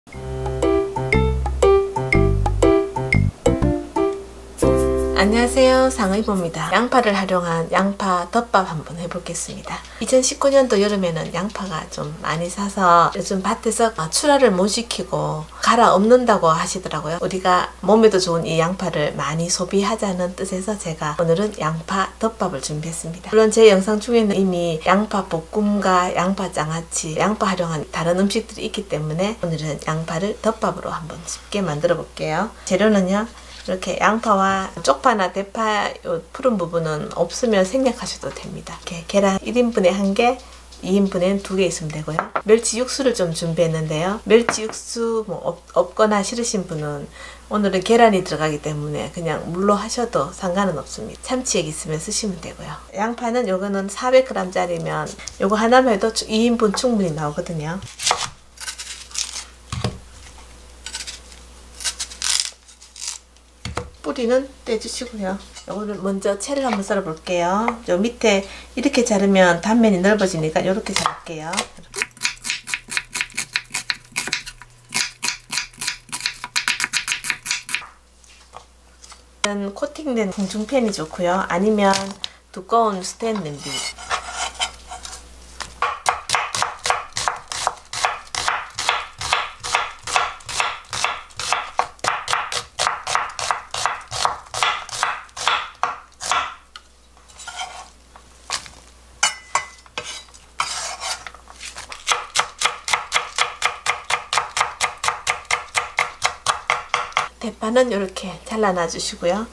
안녕하세요, 상의보입니다. 양파를 활용한 양파 덮밥 한번 해보겠습니다. 2019년도 여름에는 양파가 좀 많이 사서 요즘 밭에서 출하를 못 시키고 갈아 엎는다고 하시더라고요. 우리가 몸에도 좋은 이 양파를 많이 소비하자는 뜻에서 제가 오늘은 양파 덮밥을 준비했습니다. 물론 제 영상 중에는 이미 양파 볶음과 양파 장아찌, 양파 활용한 다른 음식들이 있기 때문에 오늘은 양파를 덮밥으로 한번 쉽게 만들어 볼게요. 재료는요, 이렇게 양파와 쪽파나 대파 푸른 부분은 없으면 생략하셔도 됩니다. 이렇게 계란 1인분에 1개, 2인분엔 2개 있으면 되고요. 멸치 육수를 좀 준비했는데요. 멸치 육수 없거나 싫으신 분은 오늘은 계란이 들어가기 때문에 그냥 물로 하셔도 상관은 없습니다. 참치액 있으면 쓰시면 되고요. 양파는 요거는 400g 짜리면 요거 하나만 해도 2인분 충분히 나오거든요. 뿌리는 떼주시고요. 이거를 먼저 채를 한번 썰어 볼게요. 저 밑에 이렇게 자르면 단면이 넓어지니까 이렇게 자를게요. 코팅된 궁중팬이 좋고요. 아니면 두꺼운 스텐 냄비. 대파는 이렇게 잘라놔 주시고요.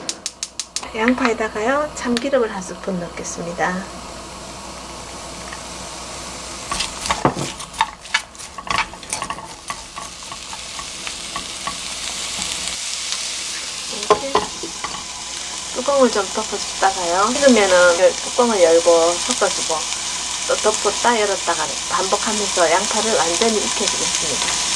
양파에다가요, 참기름을 1스푼 넣겠습니다. 이렇게 뚜껑을 좀 덮어줬다가요. 식으면은 뚜껑을 열고 섞어주고 또 덮었다 열었다가 반복하면서 양파를 완전히 익혀주겠습니다.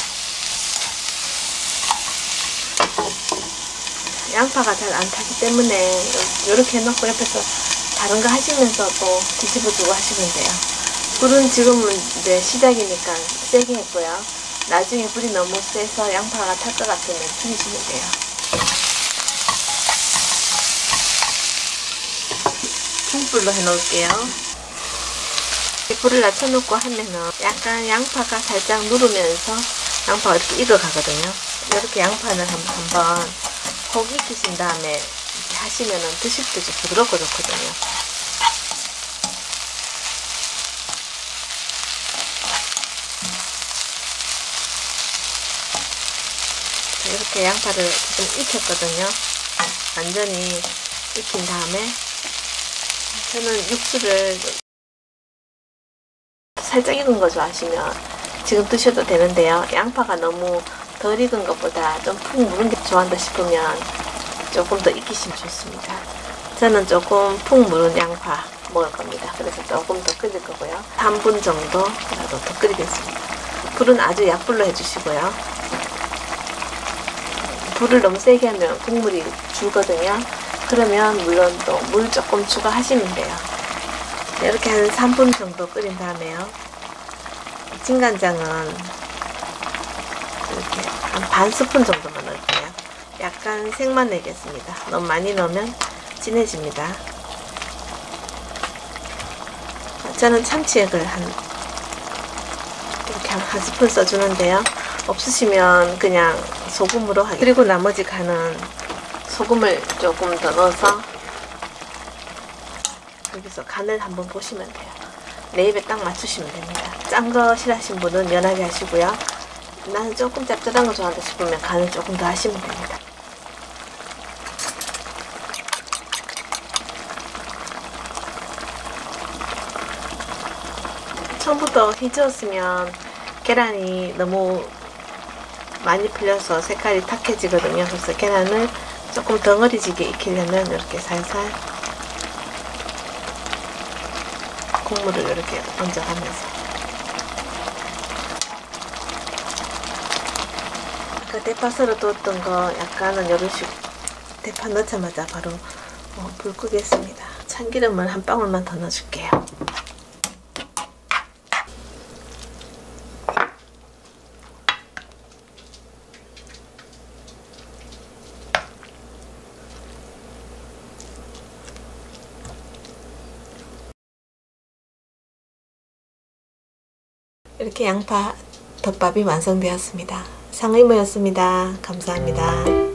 양파가 잘 안 타기 때문에 이렇게 해놓고 옆에서 다른 거 하시면서 또 뒤집어주고 하시면 돼요. 불은 지금은 이제 시작이니까 세게 했고요. 나중에 불이 너무 세서 양파가 탈 것 같으면 줄이시면 돼요. 중불로 해놓을게요. 불을 낮춰놓고 하면은 약간 양파가 살짝 누르면서 양파가 이렇게 익어가거든요. 이렇게 양파는 한번 꼭 익히신 다음에 하시면은 드실 때 좀 부드럽고 좋거든요. 이렇게 양파를 좀 익혔거든요. 완전히 익힌 다음에 저는 육수를 살짝 익은 거 좋아하시면 지금 드셔도 되는데요. 양파가 너무 덜 익은 것보다 좀 푹 무른 게 좋아한다 싶으면 조금 더 익히시면 좋습니다. 저는 조금 푹 무른 양파 먹을 겁니다. 그래서 조금 더 끓일 거고요. 3분 정도라도 더 끓이겠습니다. 불은 아주 약불로 해주시고요. 불을 너무 세게 하면 국물이 줄거든요. 그러면 물론 또 물 조금 추가하시면 돼요. 이렇게 한 3분 정도 끓인 다음에요. 진간장은 이렇게 한 반 스푼 정도만 넣을게요. 약간 색만 내겠습니다. 너무 많이 넣으면 진해집니다. 저는 참치액을 이렇게 한 스푼 써주는데요. 없으시면 그냥 소금으로 하게. 그리고 나머지 간은 소금을 조금 더 넣어서 여기서 간을 한번 보시면 돼요. 내 입에 딱 맞추시면 됩니다. 짠 거 싫어하신 분은 연하게 하시고요. 나는 조금 짭짤한 거 좋아한다 싶으면 간을 조금 더 하시면 됩니다. 처음부터 휘저었으면 계란이 너무 많이 풀려서 색깔이 탁해지거든요. 그래서 계란을 조금 덩어리지게 익히려면 이렇게 살살 국물을 이렇게 얹어가면서, 아까 대파 썰어 뒀던 거 약간은 이런 식으로 대파 넣자마자 바로 불 끄겠습니다. 참기름을 한 방울만 더 넣어줄게요. 이렇게 양파 덮밥이 완성되었습니다. 상의모였습니다. 감사합니다.